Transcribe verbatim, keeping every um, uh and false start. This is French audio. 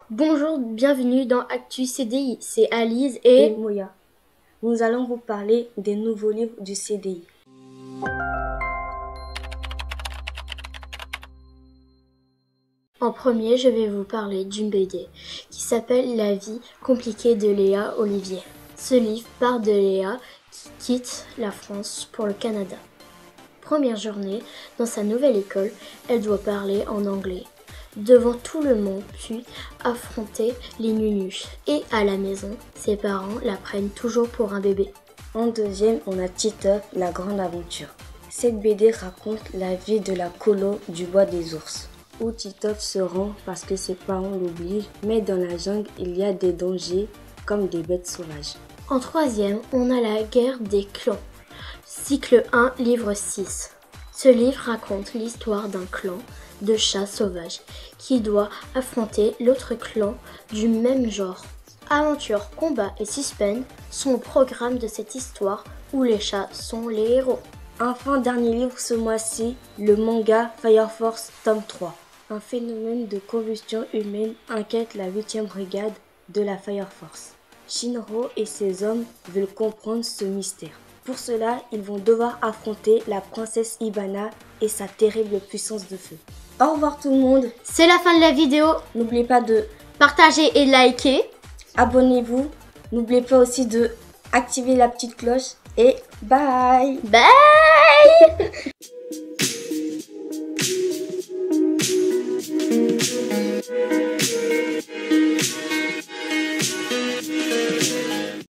Bonjour, bienvenue dans Actu C D I, c'est Alice et... et Moya. Nous allons vous parler des nouveaux livres du C D I. En premier, je vais vous parler d'une B D qui s'appelle La vie compliquée de Léa Olivier. Ce livre part de Léa qui quitte la France pour le Canada. Première journée, dans sa nouvelle école, elle doit parler en anglais devant tout le monde, puis affronter les nunuches. Et à la maison, ses parents la prennent toujours pour un bébé. En deuxième, on a Titeuf, la grande aventure. Cette B D raconte la vie de la colo du bois des ours, où Titeuf se rend parce que ses parents l'obligent, mais dans la jungle, il y a des dangers comme des bêtes sauvages. En troisième, on a la guerre des clans, cycle un, livre six. Ce livre raconte l'histoire d'un clan de chats sauvages qui doit affronter l'autre clan du même genre. Aventure, combat et suspense sont au programme de cette histoire où les chats sont les héros. Enfin, dernier livre ce mois-ci, le manga Fire Force tome trois. Un phénomène de combustion humaine inquiète la huitième brigade de la Fire Force. Shinro et ses hommes veulent comprendre ce mystère. Pour cela, ils vont devoir affronter la princesse Hibana et sa terrible puissance de feu. Au revoir tout le monde. C'est la fin de la vidéo. N'oubliez pas de partager et liker. Abonnez-vous. N'oubliez pas aussi de activer la petite cloche. Et bye. Bye.